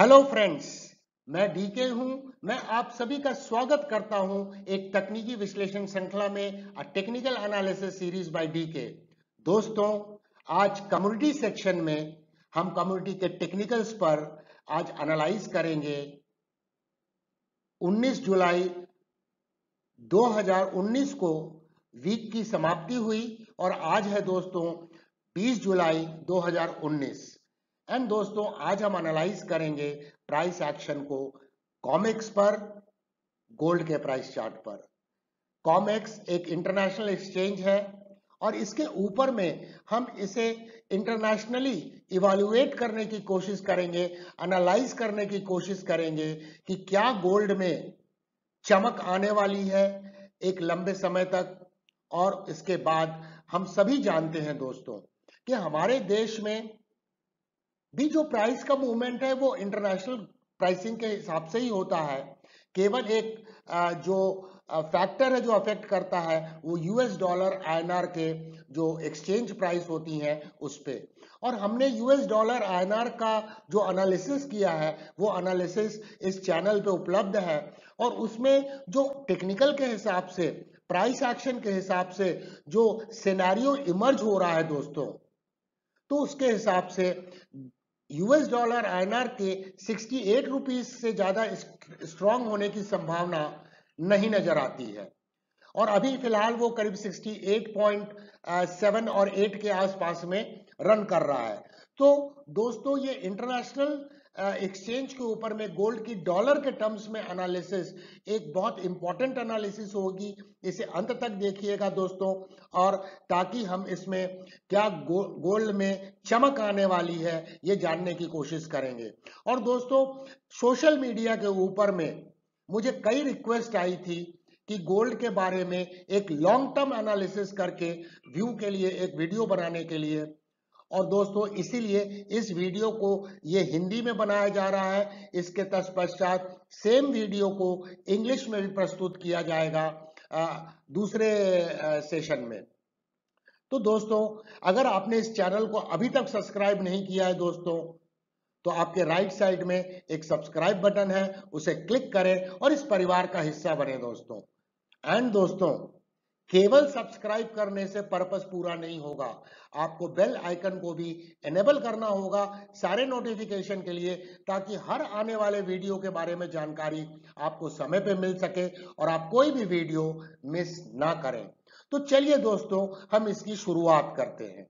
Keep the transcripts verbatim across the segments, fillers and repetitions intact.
Hello friends, मैं DK हूं। मैं आप सभी का स्वागत करता हूं एक तकनीकी विश्लेषण श्रृंखला में a technical analysis series by DK. दोस्तों, आज कम्युनिटी सेक्शन में हम कम्युनिटी के टेक्निकल्स पर आज एनालाइज करेंगे। उन्नीस जुलाई दो हज़ार उन्नीस को वीक की समाप्ति हुई और आज है दोस्तों बीस जुलाई दो हज़ार उन्नीस। एंड दोस्तों, आज हम एनालाइज करेंगे प्राइस एक्शन को कॉमेक्स पर, गोल्ड के प्राइस चार्ट पर। कॉमेक्स एक इंटरनेशनल एक्सचेंज है और इसके ऊपर में हम इसे इंटरनेशनली इवैल्यूएट करने की कोशिश करेंगे, एनालाइज करने की कोशिश करेंगे कि क्या गोल्ड में चमक आने वाली है एक लंबे समय तक। और इसके बाद हम सभी जानते हैं दोस्तों कि हमारे देश में भी जो प्राइस का मूवमेंट है वो इंटरनेशनल प्राइसिंग के हिसाब से ही होता है। केवल एक जो फैक्टर है जो अफेक्ट करता है वो यूएस डॉलर आईएनआर के जो एक्सचेंज प्राइस होती हैं उस पे। और हमने यूएस डॉलर आईएनआर का जो एनालिसिस किया है वो एनालिसिस इस चैनल पे उपलब्ध है और उसमें जो टेक्निकल के हिसाब से, प्राइस एक्शन के हिसाब से जो सिनेरियो इमर्ज हो रहा है दोस्तों, तो उसके हिसाब से यूएस डॉलर आईएनआर के अड़सठ रुपीस से ज्यादा स्ट्रांग होने की संभावना नहीं नजर आती है और अभी फिलहाल वो करीब अड़सठ पॉइंट सात और आठ के आसपास में रन कर रहा है। तो दोस्तों, ये इंटरनेशनल एक्सचेंज के ऊपर में गोल्ड की डॉलर के टर्म्स में एनालिसिस एक बहुत इंपॉर्टेंट एनालिसिस होगी। इसे अंत तक देखिएगा दोस्तों, और ताकि हम इसमें क्या गो, गोल्ड में चमक आने वाली है ये जानने की कोशिश करेंगे। और दोस्तों, सोशल मीडिया के ऊपर में मुझे कई रिक्वेस्ट आई थी कि गोल्ड के बारे में एक लॉन्ग टर्म एनालिसिस करके व्यू के लिए एक वीडियो बनाने के लिए। और दोस्तों, इसीलिए इस वीडियो को ये हिंदी में बनाया जा रहा है। इसके तत्पश्चात सेम वीडियो को इंग्लिश में भी प्रस्तुत किया जाएगा आ, दूसरे आ, सेशन में। तो दोस्तों, अगर आपने इस चैनल को अभी तक सब्सक्राइब नहीं किया है दोस्तों, तो आपके राइट साइड में एक सब्सक्राइब बटन है, उसे क्लिक करें और इस परिवार का हिस्सा बने दोस्तों। एंड दोस्तों, केवल सब्सक्राइब करने से पर्पस पूरा नहीं होगा, आपको बेल आइकन को भी एनेबल करना होगा सारे नोटिफिकेशन के लिए, ताकि हर आने वाले वीडियो के बारे में जानकारी आपको समय पे मिल सके और आप कोई भी वीडियो मिस ना करें। तो चलिए दोस्तों, हम इसकी शुरुआत करते हैं।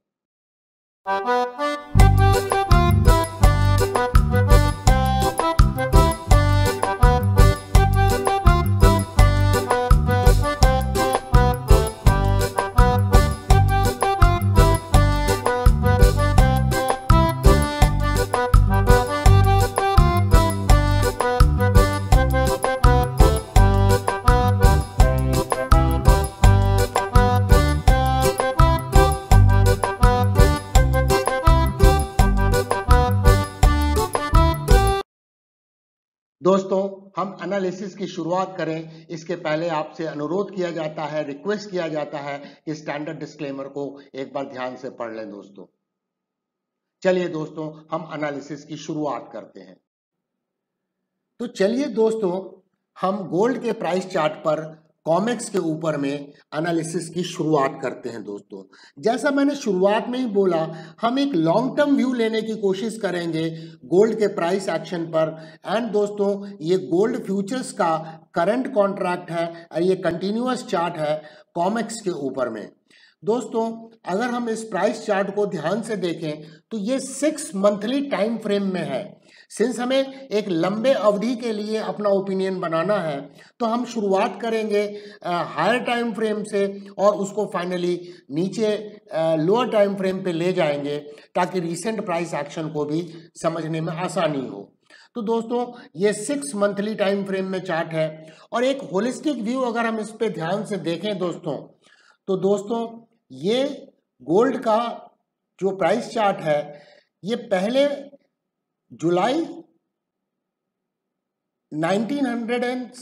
दोस्तों, हम एनालिसिस की शुरुआत करें इसके पहले आपसे अनुरोध किया जाता है, रिक्वेस्ट किया जाता है कि स्टैंडर्ड डिस्क्लेमर को एक बार ध्यान से पढ़ लें दोस्तों। चलिए दोस्तों, हम एनालिसिस की शुरुआत करते हैं। तो चलिए दोस्तों, हम गोल्ड के प्राइस चार्ट पर कॉमेक्स के ऊपर में एनालिसिस की शुरुआत करते हैं दोस्तों। जैसा मैंने शुरुआत में ही बोला, हम एक लॉन्ग टर्म व्यू लेने की कोशिश करेंगे गोल्ड के प्राइस एक्शन पर। एंड दोस्तों, ये गोल्ड फ्यूचर्स का करंट कॉन्ट्रैक्ट है और ये कंटिन्यूअस चार्ट है कॉमेक्स के ऊपर में। दोस्तों, अगर हम इस प्राइस चार्ट को ध्यान से देखें तो ये सिक्स मंथली टाइम फ्रेम में है। सिंस हमें एक लंबे अवधि के लिए अपना ओपिनियन बनाना है, तो हम शुरुआत करेंगे हायर टाइम फ्रेम से और उसको फाइनली नीचे लोअर टाइम फ्रेम पे ले जाएंगे, ताकि रीसेंट प्राइस एक्शन को भी समझने में आसानी हो। तो दोस्तों, ये सिक्स मंथली टाइम फ्रेम में चार्ट है और एक होलिस्टिक व्यू अगर हम इस पे ध्यान से देखें दोस्तों, तो दोस्तों ये गोल्ड का जो प्राइस चार्ट है ये पहले जुलाई उन्नीस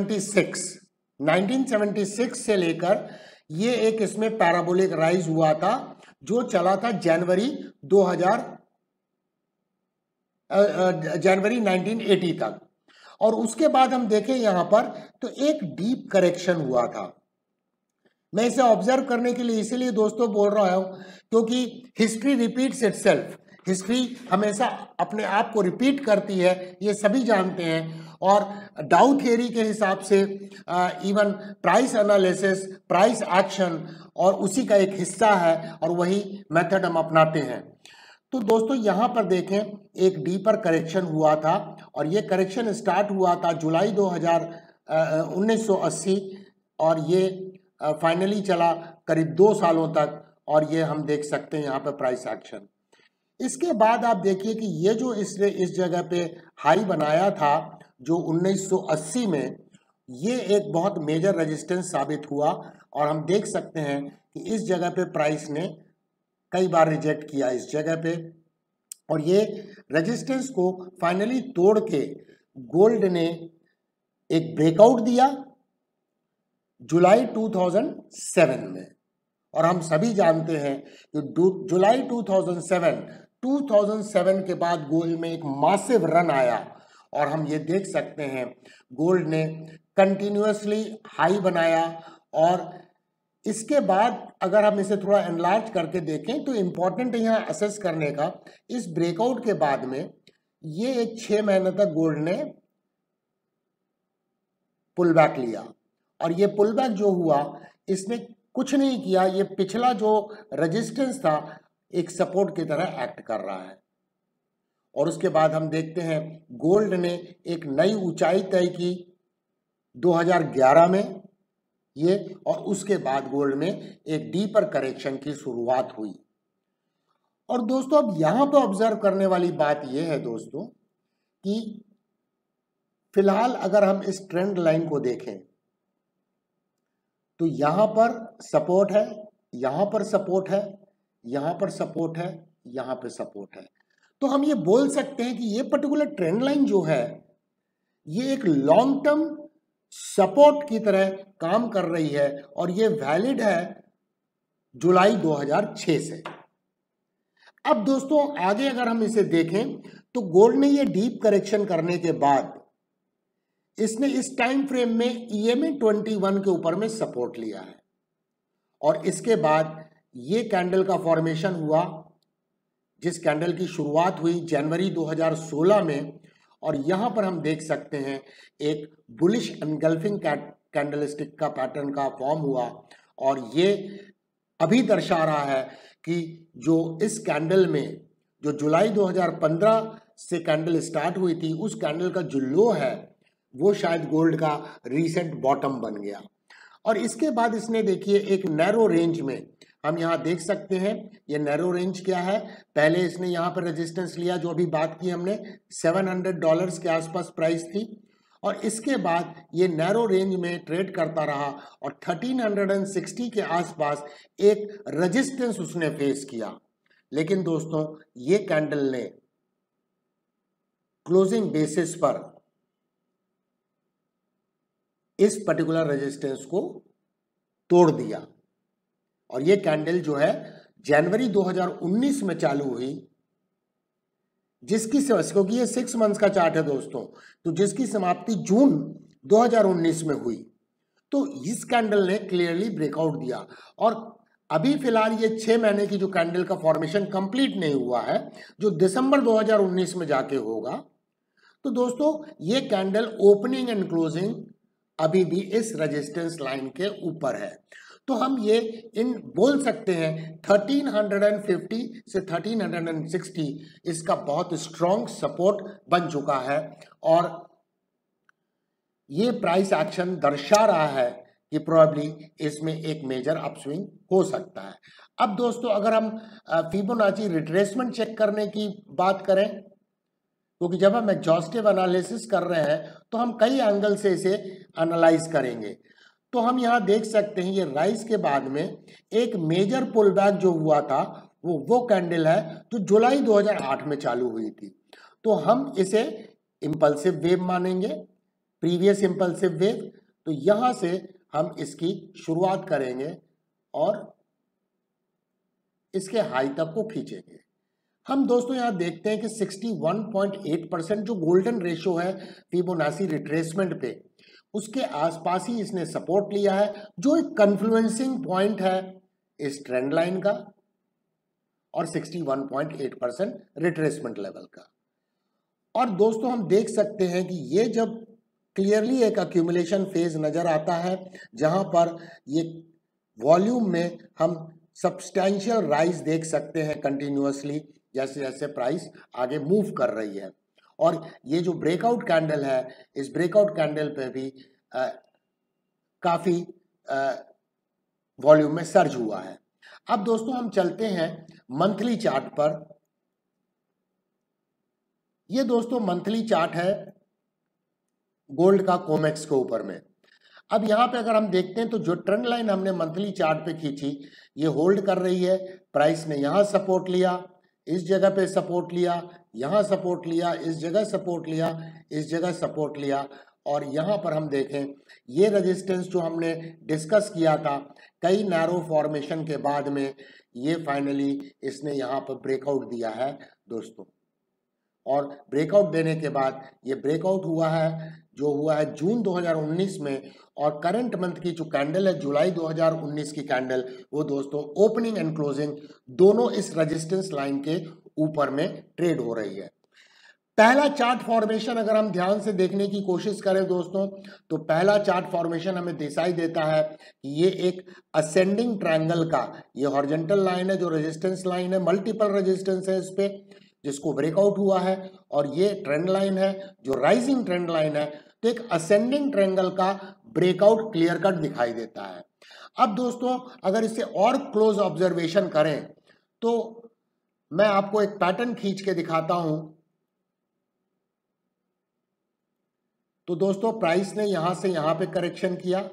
सौ छिहत्तर से लेकर ये एक इसमें पैराबोलिक राइज हुआ था जो चला था जनवरी दो हज़ार जनवरी नाइनटीन एटी तक। और उसके बाद हम देखें यहां पर तो एक डीप करेक्शन हुआ था। मैं इसे ऑब्जर्व करने के लिए इसीलिए दोस्तों बोल रहा हूं क्योंकि हिस्ट्री रिपीट्स इटसेल्फ। हिस्ट्री हमेशा अपने आप को रिपीट करती है, ये सभी जानते हैं। और डाउ थियरी के हिसाब से even price analysis, price action और उसी का एक हिस्सा है और वही मेथड हम अपनाते हैं। तो दोस्तों यहां पर देखें एक डीपर करेक्शन हुआ था और ये करेक्शन स्टार्ट हुआ था जुलाई दो हज़ार उन्नीस सौ अस्सी और ये फाइनली uh, चला करीब दो सालों तक। और ये हम देख सकते हैं यहाँ पे प्राइस एक्शन। इसके बाद आप देखिए कि ये जो इसने इस जगह पे हाई बनाया था जो उन्नीस सौ अस्सी में, ये एक बहुत मेजर रेजिस्टेंस साबित हुआ और हम देख सकते हैं कि इस जगह पे प्राइस ने कई बार रिजेक्ट किया इस जगह पे और ये रेजिस्टेंस को फाइनली तोड़ के गोल्ड ने एक ब्रेकआउट दिया जुलाई दो हज़ार सात में। और हम सभी जानते हैं कि जुलाई दो हज़ार सात दो हज़ार सात के बाद गोल्ड में एक मासिव रन आया और हम ये देख सकते हैं गोल्ड ने कंटिन्यूअसली हाई बनाया। और इसके बाद अगर हम इसे थोड़ा एनलार्ज करके देखें तो इंपॉर्टेंट यहाँ असेस करने का, इस ब्रेकआउट के बाद में ये एक छह महीने तक गोल्ड ने पुल बैक लिया और ये पुल बैक जो हुआ इसने कुछ नहीं किया, ये पिछला जो रेजिस्टेंस था एक सपोर्ट की तरह एक्ट कर रहा है। और उसके बाद हम देखते हैं गोल्ड ने एक नई ऊंचाई तय की दो हज़ार ग्यारह में ये, और उसके बाद गोल्ड में एक डीपर करेक्शन की शुरुआत हुई। और दोस्तों अब यहां पर ऑब्जर्व करने वाली बात यह है दोस्तों कि फिलहाल अगर हम इस ट्रेंड लाइन को देखें तो यहां पर सपोर्ट है, यहां पर सपोर्ट है, यहां पर सपोर्ट है, यहां पर सपोर्ट है। तो हम ये बोल सकते हैं कि ये पर्टिकुलर ट्रेंड लाइन जो है ये एक लॉन्ग टर्म सपोर्ट की तरह काम कर रही है और ये वैलिड है जुलाई दो हज़ार छह से। अब दोस्तों आगे अगर हम इसे देखें तो गोल्ड ने ये डीप करेक्शन करने के बाद इसने इस टाइम फ्रेम में ई एम ए इक्कीस के ऊपर में सपोर्ट लिया है और इसके बाद ये कैंडल का फॉर्मेशन हुआ जिस कैंडल की शुरुआत हुई जनवरी दो हज़ार सोलह में। और यहां पर हम देख सकते हैं एक बुलिश एनगल्फिंग कैंडलस्टिक का पैटर्न का फॉर्म हुआ और ये अभी दर्शा रहा है कि जो इस कैंडल में जो जुलाई दो हज़ार पंद्रह से कैंडल स्टार्ट हुई थी उस कैंडल का जो लो है वो शायद गोल्ड का रीसेंट बॉटम बन गया। और इसके बाद इसने देखिए एक नैरो रेंज में हम यहाँ देख सकते हैं, ये नैरो रेंज क्या है, पहले इसने यहाँ पर रेजिस्टेंस लिया जो अभी बात की हमने सात सौ डॉलर्स के आसपास प्राइस थी और इसके बाद ये नैरो रेंज में ट्रेड करता रहा और तेरह सौ साठ के आसपास एक रेजिस्टेंस उसने फेस किया। लेकिन दोस्तों ये कैंडल ने क्लोजिंग बेसिस पर इस पर्टिकुलर रेजिस्टेंस को तोड़ दिया और ये कैंडल जो है जनवरी दो हज़ार उन्नीस में चालू हुई जिसकी क्योंकि ये सिक्स मंथ्स का चार्ट है दोस्तों, तो जिसकी समाप्ति जून दो हज़ार उन्नीस में हुई। तो इस कैंडल ने क्लियरली ब्रेकआउट दिया और अभी फिलहाल ये छह महीने की जो कैंडल का फॉर्मेशन कंप्लीट नहीं हुआ है जो दिसंबर दो हज़ार उन्नीस में जाके होगा। तो दोस्तों ये कैंडल ओपनिंग एंड क्लोजिंग अभी भी इस रेजिस्टेंस लाइन के ऊपर है। तो हम ये इन बोल सकते हैं तेरह सौ पचास से तेरह सौ साठ इसका बहुत स्ट्रॉन्ग सपोर्ट बन चुका है और ये प्राइस एक्शन दर्शा रहा है कि प्रोबेबली इसमें एक मेजर अपस्विंग हो सकता है। अब दोस्तों अगर हम फिबोनाची रिट्रेसमेंट चेक करने की बात करें क्योंकि जब हम एग्जॉस्टिव एनालिसिस कर रहे हैं तो हम कई एंगल से इसे एनालाइज करेंगे। तो हम यहाँ देख सकते हैं ये राइज के बाद में एक मेजर पुल बैक जो हुआ था वो वो कैंडल है जो जुलाई दो हज़ार आठ में चालू हुई थी। तो हम इसे इंपल्सिव वेव मानेंगे, प्रीवियस इंपल्सिव वेव। तो यहां से हम इसकी शुरुआत करेंगे और इसके हाई तक को खींचेंगे। हम दोस्तों यहाँ देखते हैं कि इकसठ पॉइंट आठ परसेंट जो गोल्डन रेशियो है फिबोनाची रिट्रेसमेंट पे, उसके आसपास ही इसने सपोर्ट लिया है, जो एक कन्फ्लुएंसिंग पॉइंट है इस ट्रेंड लाइन का और इकसठ पॉइंट आठ परसेंट रिट्रेसमेंट लेवल का। और दोस्तों हम देख सकते हैं कि ये जब क्लियरली एक अक्यूमुलेशन फेज नजर आता है, जहां पर ये वॉल्यूम में हम सब्सटैंशियल राइज देख सकते हैं कंटिन्यूअसली, जैसे जैसे प्राइस आगे मूव कर रही है। और ये जो ब्रेकआउट कैंडल है, इस ब्रेकआउट कैंडल पे भी आ, काफी वॉल्यूम में सर्ज हुआ है। अब दोस्तों हम चलते हैं मंथली चार्ट पर। ये दोस्तों मंथली चार्ट है गोल्ड का कोमेक्स के ऊपर में। अब यहाँ पे अगर हम देखते हैं तो जो ट्रेंड लाइन हमने मंथली चार्ट पे खींची, ये होल्ड कर रही है। प्राइस ने यहाँ सपोर्ट लिया, इस जगह पे सपोर्ट लिया, यहाँ सपोर्ट लिया, इस जगह सपोर्ट लिया, इस जगह सपोर्ट लिया, और यहाँ पर हम देखें ये रेजिस्टेंस जो हमने डिस्कस किया था कई नैरो फॉर्मेशन के बाद में, ये फाइनली इसने यहाँ पर ब्रेकआउट दिया है दोस्तों। और ब्रेकआउट देने के बाद ये ब्रेकआउट हुआ है, जो हुआ है जून दो हज़ार उन्नीस में, और करंट मंथ की जो कैंडल है जुलाई दो हज़ार उन्नीस की कैंडल, वो दोस्तों ओपनिंग एंड क्लोजिंग दोनों इस रेजिस्टेंस लाइन के ऊपर में ट्रेड हो रही है। पहला चार्ट फॉर्मेशन अगर हम ध्यान से देखने की कोशिश करें दोस्तों, तो पहला चार्ट फॉर्मेशन हमें दिखाई देता है कि ये एक असेंडिंग ट्रायंगल का, ये हॉरिजॉन्टल लाइन है जो रेजिस्टेंस लाइन है, मल्टीपल रेजिस्टेंस है इस पे, जिसको ब्रेकआउट हुआ है, और ये ट्रेंड लाइन है जो राइजिंग ट्रेंड लाइन है। तो एक असेंडिंग ट्रायंगल का ब्रेकआउट क्लियर कट दिखाई देता है। अब दोस्तों अगर इसे और क्लोज ऑब्जर्वेशन करें तो मैं आपको एक पैटर्न खींच के दिखाता हूं। तो दोस्तों प्राइस ने यहां से यहां पे करेक्शन किया,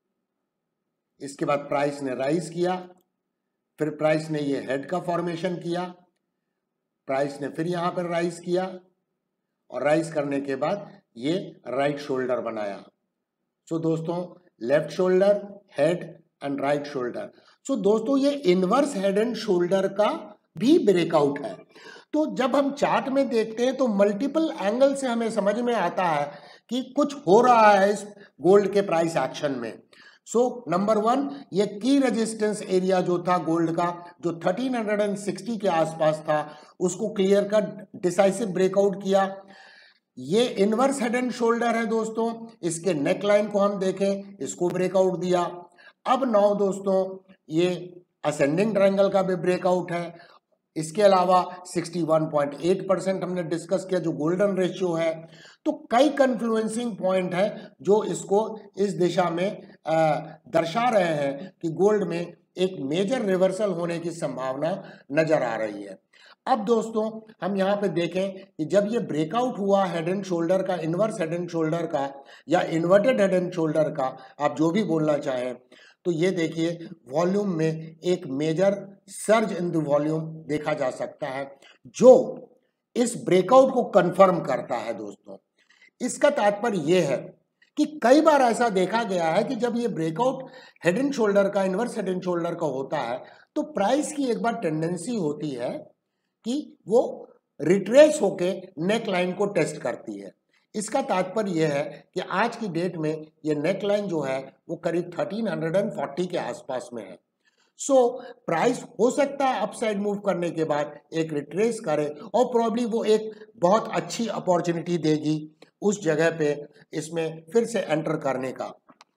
इसके बाद प्राइस ने राइज किया, फिर प्राइस ने ये हेड का फॉर्मेशन किया, प्राइस ने फिर यहां पर राइज किया, और राइज करने के बाद ये राइट शोल्डर बनाया। सो so, दोस्तों left shoulder, head and right shoulder. So दोस्तों ये इनवर्स हेड एंड शोल्डर का भी ब्रेकआउट है। तो जब हम चार्ट में देखते हैं तो मल्टीपल एंगल से हमें समझ में आता है कि कुछ हो रहा है इस गोल्ड के प्राइस एक्शन में। सो नंबर वन, ये की रेजिस्टेंस एरिया जो था गोल्ड का, जो तेरह सौ साठ के आसपास था, उसको क्लियर का डिसाइसिव ब्रेकआउट किया। ये इनवर्स हेड एंड शोल्डर है दोस्तों, इसके नेक लाइन को हम देखें, इसको ब्रेकआउट दिया। अब नाउ दोस्तों ये असेंडिंग ट्रायंगल का भी ब्रेकआउट है। इसके अलावा इकसठ पॉइंट आठ परसेंट हमने डिस्कस किया जो गोल्डन रेशियो है। तो कई कन्फ्लुएंसिंग पॉइंट है जो इसको इस दिशा में आ, दर्शा रहे हैं कि गोल्ड में एक मेजर रिवर्सल होने की संभावना नजर आ रही है। अब दोस्तों हम यहाँ पे देखें कि जब ये ब्रेकआउट हुआ हेड एंड शोल्डर का, इनवर्स हेड एंड शोल्डर का या इन्वर्टेड हेड एंड शोल्डर का, आप जो भी बोलना चाहें, तो ये देखिए वॉल्यूम में एक major surge in the volume देखा जा सकता है, जो इस ब्रेकआउट को कंफर्म करता है दोस्तों। इसका तात्पर्य यह है कि कई बार ऐसा देखा गया है कि जब ये ब्रेकआउट हेड एंड शोल्डर का, इनवर्स हेड एंड शोल्डर का होता है, तो प्राइस की एक बार टेंडेंसी होती है कि वो रिट्रेस होके नेक लाइन को टेस्ट करती है। इसका तात्पर्य यह है कि आज की डेट में ये नेक लाइन जो है वो करीब तेरह सौ चालीस के आसपास में है। सो so, प्राइस हो सकता है अपसाइड मूव करने के बाद एक रिट्रेस करे और प्रॉब्ली वो एक बहुत अच्छी अपॉर्चुनिटी देगी उस जगह पे इसमें फिर से एंटर करने का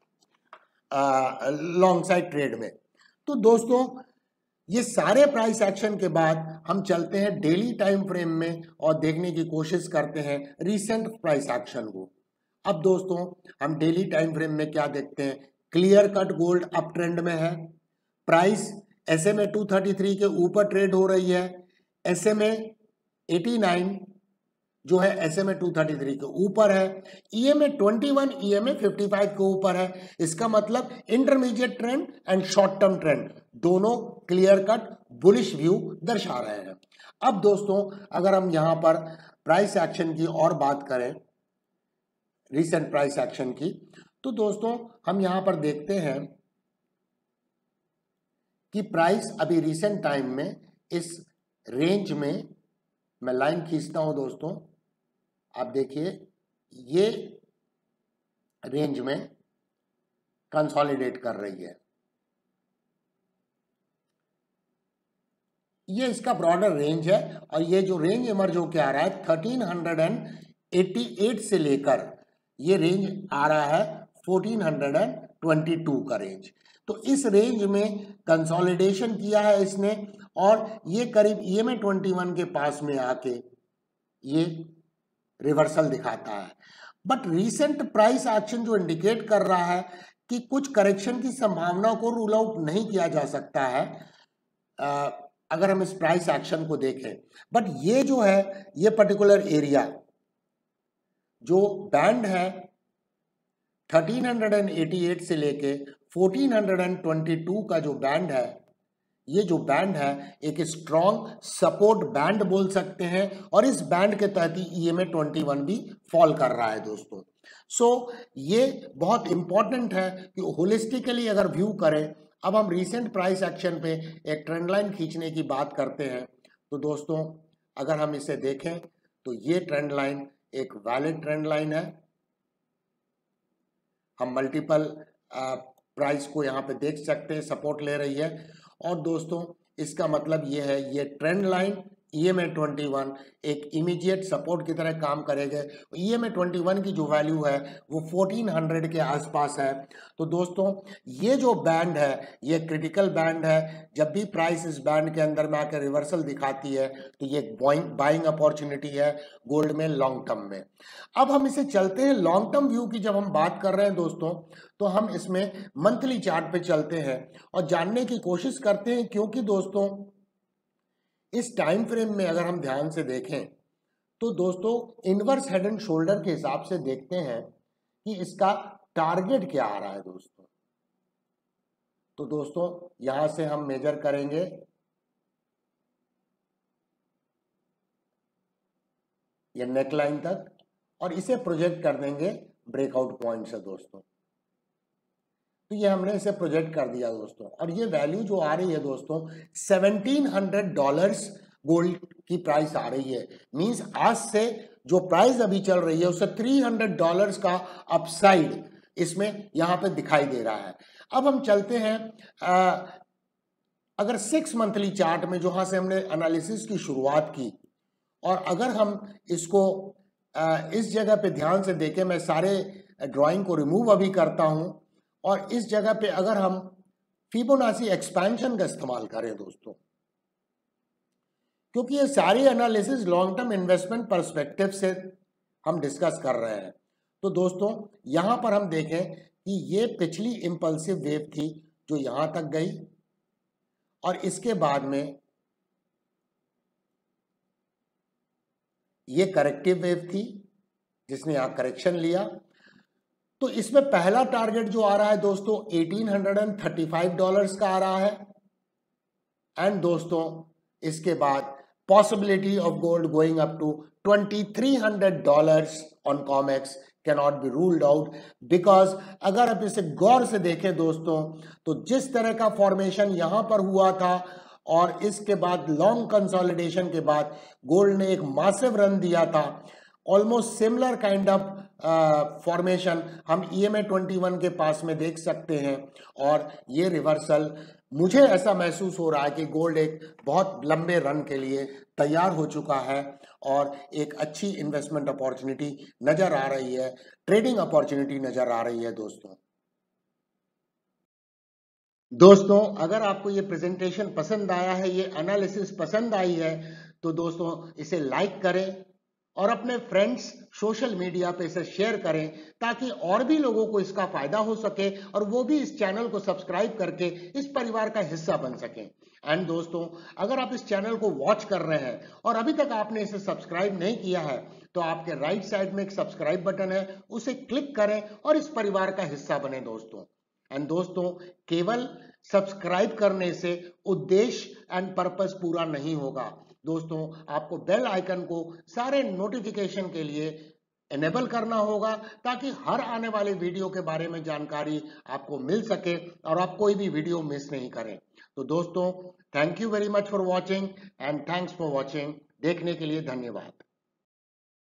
लॉन्ग साइड ट्रेड में। तो दोस्तों ये सारे प्राइस एक्शन के बाद हम चलते हैं डेली टाइम फ्रेम में और देखने की कोशिश करते हैं रीसेंट प्राइस एक्शन को। अब दोस्तों हम डेली टाइम फ्रेम में क्या देखते हैं, clear cut gold up trend में है, price S M A two thirty three के ऊपर ट्रेड हो रही है, S M A eighty nine जो है S M A two thirty three के ऊपर है, E M A twenty one, E M A fifty five के ऊपर है। इसका मतलब intermediate trend and short term trend दोनों क्लियर कट बुलिश व्यू दर्शा रहे हैं। अब दोस्तों अगर हम यहां पर प्राइस एक्शन की और बात करें, रीसेंट प्राइस एक्शन की, तो दोस्तों हम यहां पर देखते हैं कि प्राइस अभी रीसेंट टाइम में इस रेंज में मैं लाइन खींचता हूं दोस्तों, आप देखिए ये रेंज में कंसोलिडेट कर रही है। ये इसका ब्रॉडर रेंज है और ये जो रेंज इमर्ज होकर आ रहा है थर्टीन एटी एट से लेकर ये रेंज आ रहा है फोर्टीन ट्वेंटी टू का रेंज। तो इस रेंज में कंसोलिडेशन किया है इसने और ये करीब E M A twenty one के पास में आके ये रिवर्सल दिखाता है। बट रीसेंट प्राइस एक्शन जो इंडिकेट कर रहा है कि कुछ करेक्शन की संभावना को रूल आउट नहीं किया जा सकता है आ, अगर हम इस प्राइस एक्शन को देखें। बट ये जो है ये पर्टिकुलर एरिया जो बैंड है थर्टीन एटी एट से लेके फोर्टीन ट्वेंटी टू का जो बैंड है, ये जो बैंड है एक स्ट्रॉन्ग सपोर्ट बैंड बोल सकते हैं और इस बैंड के तहत ही E M A twenty one भी फॉल कर रहा है दोस्तों। सो so, ये बहुत इंपॉर्टेंट है कि होलिस्टिकली अगर व्यू करें। अब हम रीसेंट प्राइस एक्शन पे एक ट्रेंड लाइन खींचने की बात करते हैं। तो दोस्तों अगर हम इसे देखें तो ये ट्रेंड लाइन एक वैलिड ट्रेंड लाइन है। हम मल्टीपल प्राइस को यहाँ पे देख सकते हैं, सपोर्ट ले रही है और दोस्तों इसका मतलब ये है ये trend line E M A twenty one एक इमीडिएट सपोर्ट की तरह काम करेगा। E M A twenty one की जो वैल्यू है वो फोर्टीन हंड्रेड के आसपास है। तो दोस्तों ये जो बैंड है ये क्रिटिकल बैंड है। जब भी प्राइस इस बैंड के अंदर में आकर रिवर्सल दिखाती है तो ये बाइंग अपॉर्चुनिटी है गोल्ड में लॉन्ग टर्म में। अब हम इसे चलते हैं लॉन्ग टर्म व्यू की। जब हम बात कर रहे हैं दोस्तों तो हम इसमें मंथली चार्ट पे चलते हैं और जानने की कोशिश करते हैं, क्योंकि दोस्तों इस टाइम फ्रेम में अगर हम ध्यान से देखें तो दोस्तों इनवर्स हेड एंड शोल्डर के हिसाब से देखते हैं कि इसका टारगेट क्या आ रहा है दोस्तों। तो दोस्तों यहां से हम मेजर करेंगे ये नेकलाइन तक और इसे प्रोजेक्ट कर देंगे ब्रेकआउट पॉइंट से दोस्तों। तो ये हमने इसे प्रोजेक्ट कर दिया दोस्तों और ये वैल्यू जो आ रही है दोस्तों सेवनटीन हंड्रेड डॉलर्स गोल्ड की प्राइस आ रही है। मींस आज से जो प्राइस अभी चल रही है उससे थ्री हंड्रेड डॉलर्स का अपसाइड इसमें यहां पे दिखाई दे रहा है। अब हम चलते हैं आ, अगर सिक्स मंथली चार्ट में जहां से हमने एनालिसिस की शुरुआत की और अगर हम इसको आ, इस जगह पे ध्यान से देखें, मैं सारे ड्राइंग को रिमूव अभी करता हूं और इस जगह पे अगर हम फिबोनाची एक्सपेंशन का इस्तेमाल करें दोस्तों, क्योंकि ये सारी analysis long term investment perspective से हम डिस्कस कर रहे हैं। तो दोस्तों यहां पर हम देखें कि ये पिछली इंपल्सिव वेव थी जो यहां तक गई और इसके बाद में ये करेक्टिव वेव थी जिसने यहां करेक्शन लिया। तो इसमें पहला टारगेट जो आ रहा है दोस्तों एटीन थर्टी फाइव डॉलर्स का आ रहा है एंड दोस्तों इसके बाद possibility of gold going up to twenty three hundred dollars on Comex cannot be ruled out. Because अगर आप इसे गौर से देखें दोस्तों तो जिस तरह का फॉर्मेशन यहां पर हुआ था और इसके बाद लॉन्ग कंसोलिडेशन के बाद गोल्ड ने एक मासिव रन दिया था, almost similar kind of formation हम E M A twenty one के पास में देख सकते हैं। और ये रिवर्सल मुझे ऐसा महसूस हो रहा है कि गोल्ड एक बहुत लंबे रन के लिए तैयार हो चुका है और एक अच्छी इन्वेस्टमेंट अपॉर्चुनिटी नजर आ रही है, ट्रेडिंग अपॉर्चुनिटी नजर आ रही है दोस्तों। दोस्तों अगर आपको ये प्रेजेंटेशन पसंद आया है, ये एनालिसिस पसंद आई है तो दोस्तों इसे लाइक करें और अपने फ्रेंड्स सोशल मीडिया पे इसे शेयर करें ताकि और भी लोगों को इसका फायदा हो सके और वो भी इस चैनल को सब्सक्राइब करके इस परिवार का हिस्सा बन सकें। एंड दोस्तों अगर आप इस चैनल को वॉच कर रहे हैं और अभी तक आपने इसे सब्सक्राइब नहीं किया है तो आपके राइट साइड में एक सब्सक्राइब बटन है, उसे क्लिक करें और इस परिवार का हिस्सा बने दोस्तों। एंड दोस्तों केवल सब्सक्राइब करने से उद्देश्य एंड पर्पस पूरा नहीं होगा दोस्तों, आपको बेल आइकन को सारे नोटिफिकेशन के लिए एनेबल करना होगा ताकि हर आने वाले वीडियो के बारे में जानकारी आपको मिल सके और आप कोई भी वीडियो मिस नहीं करें। तो दोस्तों thank you very much for watching and thanks for watching. देखने के लिए धन्यवाद।